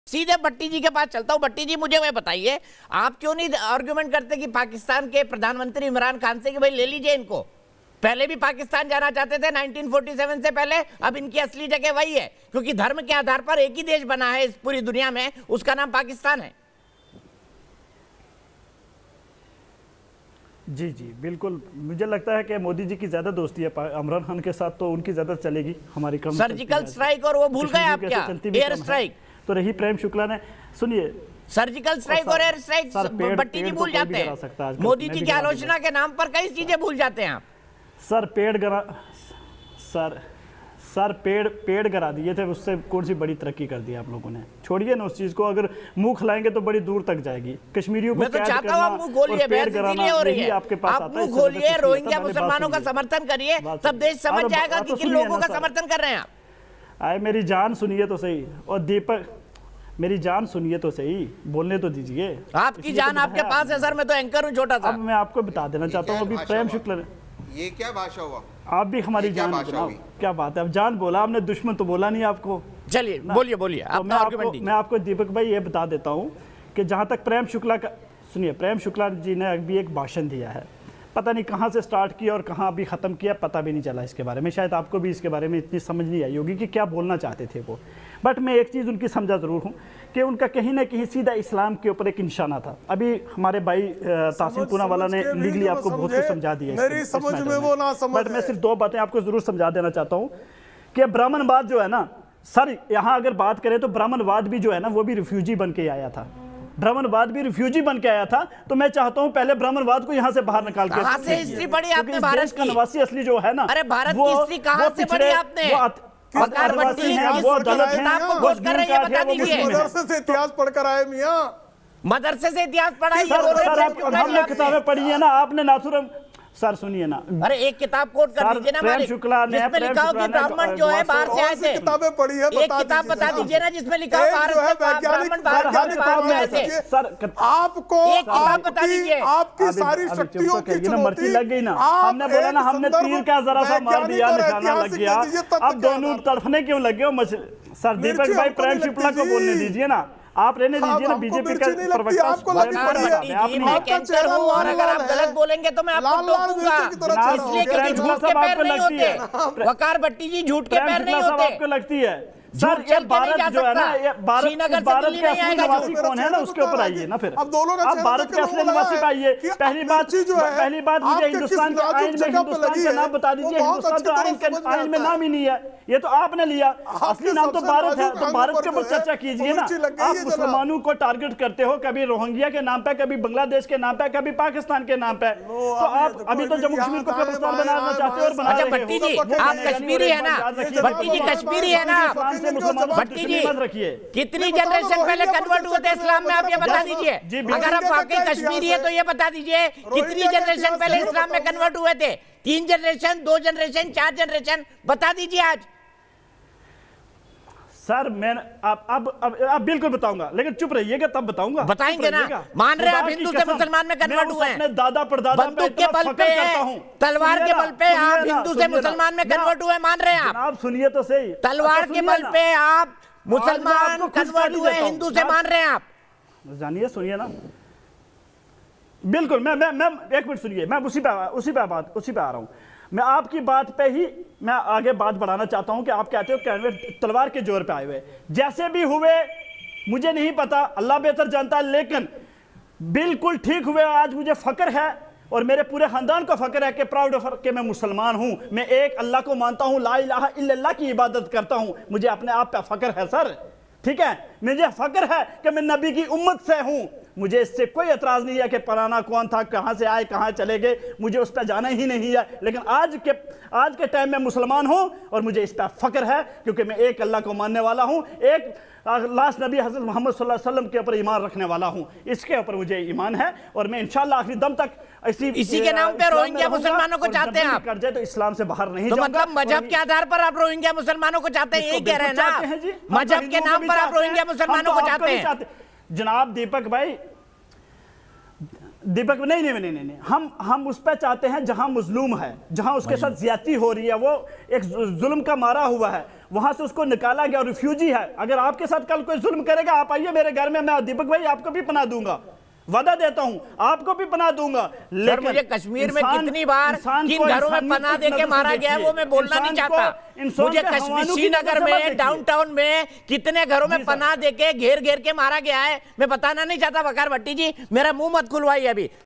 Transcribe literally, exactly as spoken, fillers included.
सीधे भट्टी जी के पास चलता हूं। भट्टी जी, मुझे वह बताइए, आप क्यों नहीं आर्ग्यूमेंट करते कि पाकिस्तान के प्रधानमंत्री इमरान खान से कि भाई ले लीजिए इनको। पहले भी पाकिस्तान जाना चाहते थे नाइनटीन फोर्टी सेवन से पहले, अब इनकी असली जगह वही है, क्योंकि धर्म के आधार पर एक ही देश बना है इस पूरी दुनिया में, उसका नाम पाकिस्तान है। जी जी बिल्कुल, मुझे लगता है कि मोदी जी की ज्यादा दोस्ती है इमरान खान के साथ, तो उनकी ज्यादा चलेगी। हमारी कम सर्जिकल स्ट्राइक और वो भूल गए आप क्या, एयर स्ट्राइक। तो रही प्रेम शुक्ला ने, सुनिए, सर्जिकल स्ट्राइक और एयर स्ट्राइक भट्टी जी भूल जाते हैं। मोदी जी की आलोचना के नाम पर कई चीजें भूल जाते हैं आप। सर पेड़ गिरा सर सर पेड़ पेड़ गिरा दिए थे, उससे कौन सी बड़ी तरक्की कर दी आप लोगों ने। छोड़िए ना उस चीज को, अगर मुंह खिलाएंगे तो बड़ी दूर तक जाएगी। कश्मीरियों को मैं तो चाहता हूं आप मुंह खोलिए, बहस इसीलिए हो रही है, आपके पास आप मुंह खोलिए, रोहिंग्या मुसलमानों का समर्थन करिए, तब देश समझ जाएगा कि किन लोगों का समर्थन कर रहे हैं आप। आए मेरी जान सुनिए तो सही, और दीपक मेरी जान सुनिए तो सही, बोलने तो दीजिए। आपकी जान आपके पास है सर, मैं तो एंकर हूं छोटा सा। अब मैं आपको बता देना चाहता हूँ, अभी प्रेम शुक्ला ने, ये क्या भाषा हुआ? आप भी हमारी जान जनाब, क्या बात है, अब जान बोला आपने, दुश्मन तो बोला नहीं आपको। चलिए बोलिए बोलिए, तो मैं आपको मैं आपको दीपक भाई ये बता देता हूँ कि जहाँ तक प्रेम शुक्ला का, सुनिए, प्रेम शुक्ला जी ने अभी एक भाषण दिया है, पता नहीं कहाँ से स्टार्ट किया और कहाँ अभी ख़त्म किया, पता भी नहीं चला इसके बारे में। शायद आपको भी इसके बारे में इतनी समझ नहीं आई होगी कि क्या बोलना चाहते थे वो, बट मैं एक चीज़ उनकी समझा ज़रूर हूँ कि उनका कहीं ना कहीं सीधा इस्लाम के ऊपर एक निशाना था। अभी हमारे भाई तासीम पूनावाला ने लीगली आपको बहुत कुछ समझा दिया, मेरी समझ में वो ना समझ, बट मैं सिर्फ दो बातें आपको ज़रूर समझा देना चाहता हूँ कि ब्राह्मणवाद जो है ना सर, यहाँ अगर बात करें तो ब्राह्मणवाद भी जो है ना वो भी रिफ्यूजी बन के आया था, ब्राह्मणवाद भी रिफ्यूजी बन के आया था। तो मैं चाहता हूँ पहले ब्राह्मणवाद को यहाँ से बाहर निकाल के, कहाँ से हिस्ट्री पढ़ी आपने भारत का निवासी असली जो है ना, अरे भारत की हिस्ट्री कहाँ से पढ़ी आपने? वकार भट्टी वो गलत है, आपको खोज कर रही है, बता दीजिए। मदरसे से इतिहास पढ़कर आए मियां, मदरसे से इतिहास पढ़ाई है। हमने किताबें पढ़ी है ना, आपने नाथुराम सर सुनिए ना, अरे एक किताब कोट कर दीजिए ना मालिक, जिसमें लिखा हो कि ब्राह्मण जो है बाहर से आए थे। किताबें पढ़ी है, एक किताब बता दीजिए ना जिसमें लिखा हो भारत से ब्राह्मण बाहर से आए थे। सर आपको एक किताब बता दीजिए। आपकी सारी शक्तियों की मर्जी लग गई ना, हमने बोला ना, हमने तीर का जरा सा मार दिया, निशाना लग गया, अब दोनों तड़फने क्यों लगे हो? सर दीपक भाई प्रेम शुक्ला को बोलने दीजिए ना, आप रहने दीजिए ना, बीजेपी का प्रवक्ता आपको लगती है, मैं कैंसर हूं और अगर आप गलत बोलेंगे तो मैं आपको टोकूंगा, इसलिए क्योंकि झूठ के पैर नहीं होते। वकार भट्टी जी झूठ के पैर नहीं होते। आपको लगती है सर, ये भारत जो है ना, ये भारत भारत के असली निवासी कौन है ना, उसके ऊपर आइए ना फिर। अब दोनों का आप भारत के असली निवासी पे आइए। पहली बात जो है, पहली बात मुझे हिंदुस्तान के आइन में हिंदुस्तान का नाम बता दीजिए। हिंदुस्तान तो आइन के आइन में नाम ही नहीं है, ये तो आपने लिया, असली नाम तो भारत है। तो भारत के ऊपर चर्चा कीजिए ना। आप मुसलमानों को टारगेट करते हो, कभी रोहिंग्या के नाम पे, कभी बांग्लादेश के नाम पे, कभी पाकिस्तान के नाम पे। तो आप अभी तो जम्मू कश्मीर को कब्रिस्तान बनाना चाहते हो और बना रहे हो। भट्टी जी आप कश्मीरी है ना, भट्टी जी कश्मीरी है ना, भट्टी जी कितनी जनरेशन पहले कन्वर्ट हुए थे इस्लाम में, आप ये बता दीजिए। अगर आप वाकई कश्मीरी है तो ये बता दीजिए कितनी जनरेशन पहले इस्लाम में कन्वर्ट हुए थे? तीन जनरेशन, दो जनरेशन, चार जनरेशन, बता दीजिए आज। सर मैं अब अब अब अब बिल्कुल बताऊंगा, लेकिन चुप रहिएगा तब बताऊंगा। बताएंगे ना, मान रहे आप हिंदू से मुसलमान में कन्वर्ट हुए हैं। अपने दादा परदादा बंदूक के बल पे, तलवार के बल पे आप हिंदू से मुसलमान में कन्वर्ट हुए, मान रहे हैं आप? आप सुनिए तो सही, तलवार के बल पे आप मुसलमान कन्वर्ट हुए, हिंदू से मान रहे हैं आप? जानिए, सुनिए ना, बिल्कुल। मैं मैं मैं एक मिनट सुनिए, मैं उसी पे उसी पे बात उसी पे आ रहा हूँ। मैं आपकी बात पे ही मैं आगे बात बढ़ाना चाहता हूं कि आप कहते हो कि तलवार के जोर पे आए हुए, जैसे भी हुए मुझे नहीं पता, अल्लाह बेहतर जानता है, लेकिन बिल्कुल ठीक हुए। आज मुझे फक्र है और मेरे पूरे खानदान को फक्र है कि प्राउड ऑफ कि मैं मुसलमान हूं, मैं एक अल्लाह को मानता हूं, ला इलाहा इल्लल्लाह की इबादत करता हूं। मुझे अपने आप पे फक्र है सर, ठीक है, मुझे फक्र है कि मैं नबी की उम्मत से हूं। मुझे इससे कोई एतराज नहीं है कि पुराना कौन था, कहां से आए, कहां चले गए, मुझे उस पर जाना ही नहीं है। लेकिन आज के आज के टाइम में मुसलमान हूं और मुझे इस पर फक्र है, क्योंकि मैं एक अल्लाह को मानने वाला हूं, एक लास्ट नबी हज़रत मोहम्मद सल्लल्लाहु अलैहि वसल्लम के ऊपर ईमान रखने वाला हूं। इसके ऊपर मुझे ईमान है और मैं इंशाअल्लाह आखिरी दम तक इसी इसी के नाम पे रोहिंग्या मुसलमानों को चाहते हैं आप? कर जाए तो इस्लाम से बाहर नहीं तो जाऊंगा। मतलब मजहब के आधार पर आप रोहिंग्या मुसलमानों को चाहते हैं, यही कह रहे हैं ना? मजहब के नाम पर आप रोहिंग्या मुसलमानों को चाहते हैं? जनाब दीपक भाई, दीपक नहीं नहीं नहीं नहीं हम हम उस पर चाहते हैं जहां मजलूम है, जहां उसके साथ ज्यादती हो रही है, वो एक जुल्म का मारा हुआ है, वहां से उसको निकाला गया, रिफ्यूजी है। अगर आपके साथ कल कोई जुल्म करेगा, आप आइए मेरे घर में, मैं दीपक भाई आपको भी पनाह दूंगा, वादा देता हूं, आपको भी पनाह दूंगा। लेकिन मुझे कश्मीर में कितनी बार किन घरों में पनाह देके मारा गया है वो मैं बोलना नहीं चाहता। मुझे कश्मीर श्रीनगर में डाउनटाउन में कितने घरों में पनाह देके घेर घेर के मारा गया है मैं बताना नहीं चाहता। वकार भट्टी जी, मेरा मुंह मत खुलवाइए अभी।